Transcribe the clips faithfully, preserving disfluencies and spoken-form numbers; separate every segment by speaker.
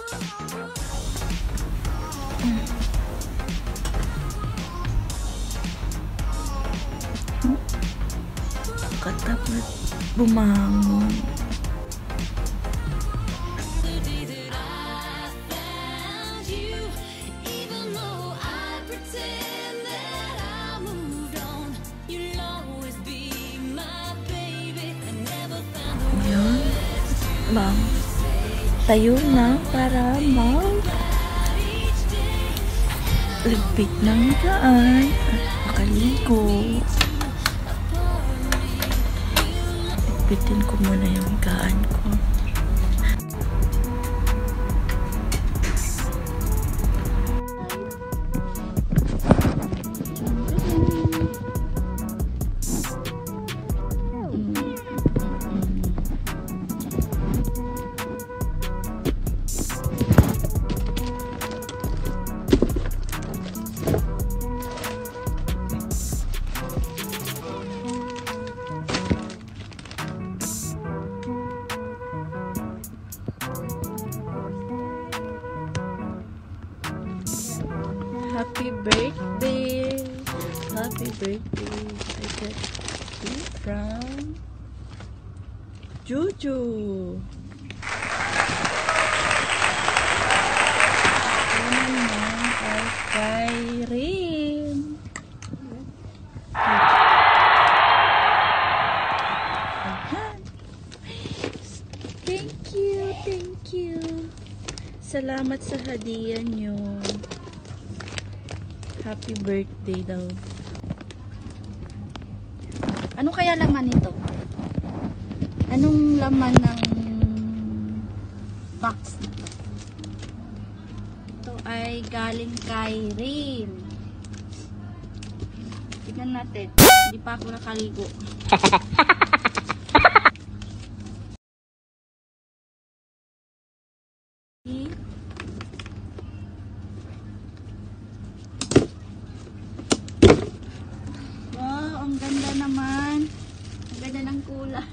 Speaker 1: Katapos bumangon. Yun. Bang. Tayo na para mag ligpit ng daan at makaligo. Ligpitin ko muna yung higaan ko. Happy birthday! Happy birthday! I got it from Juju. Ito naman ay kay Rim. Thank you, thank you. Salamat sa hadiah nyo. Happy birthday daw. Ano kaya laman nito? Anong laman ng box? Ito ay galing kay Rim. Tignan natin. Hindi pa ako nakaligo. Ang ganda naman. Ang ganda ng kulay.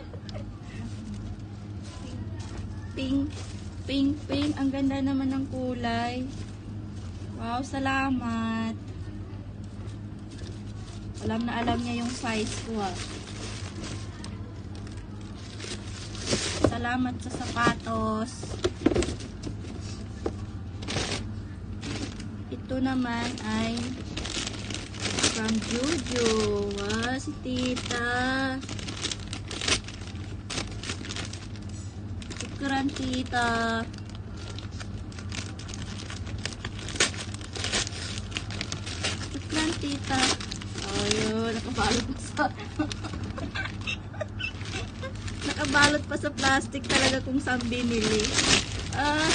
Speaker 1: Pink. Pink, pink. Ang ganda naman ng kulay. Wow, salamat. Alam na alam niya yung size ko ah. Salamat sa sapatos. Ito naman ay from Juju. Wow, si tita. Syukran tita. Syukran tita. Ayun, nakabalot pa sa nakabalot pa sa plastic talaga kung saan binili. Ah,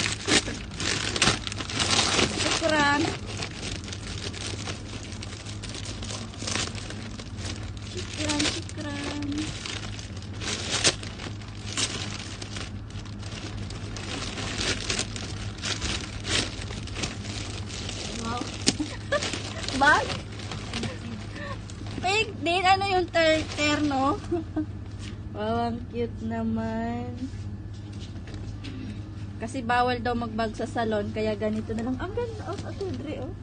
Speaker 1: syukran. Syukran, syukran. Wow. Bag? Pink din. Ano yung ter terno? Wow, ang cute naman. Kasi bawal daw magbag sa salon. Kaya ganito na lang. Ang ganda. Oh, ito, Dre, oh.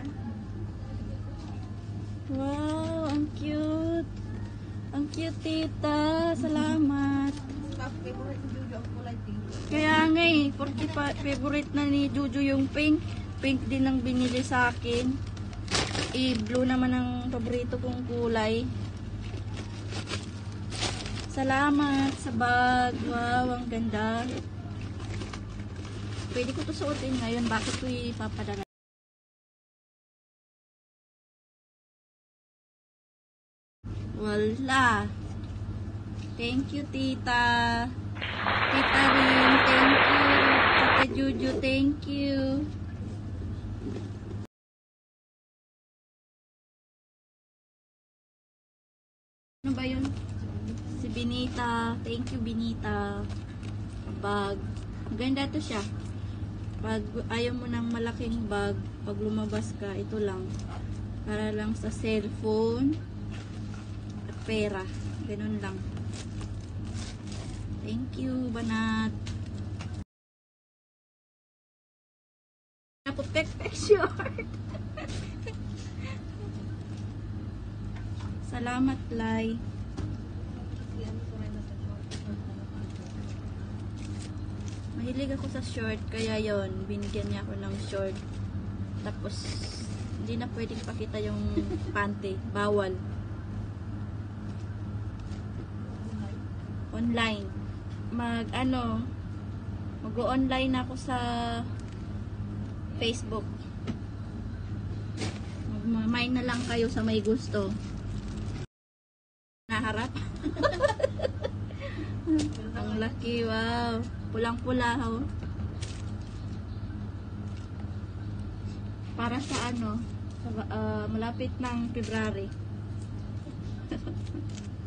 Speaker 1: Wow, ang cute. Ang cute, tita. Salamat. Kaya nga eh, porque pa, favorite na ni Juju yung pink. Pink din ang binili sa akin. Eh, blue naman ang paborito kong kulay. Salamat sa bag. Wow, ang ganda. Pwede ko to suotin ngayon. Bakit ko ipapadala? Wala. Thank you, tita. Tita Rin, thank you. Tita Juju, thank you. Ano ba yun? Si Binita. Thank you, Binita. Bag. Maganda to siya. Pag ayaw mo ng malaking bag, pag lumabas ka, ito lang. Para lang sa cellphone at pera. Ganun lang. Thank you, Banat. Ako pek-pek short. Salamat, Lai. Mahilig ako sa short, kaya yon binigyan niya ako ng short. Tapos, hindi na pwedeng pakita yung panty. Bawal. Online. Mag, ano, mag-online ako sa Facebook. Magmamay na lang kayo sa may gusto. Naharap. Ang laki, wow. Pulang-pula, oh. Para sa ano, sa, uh, malapit ng February.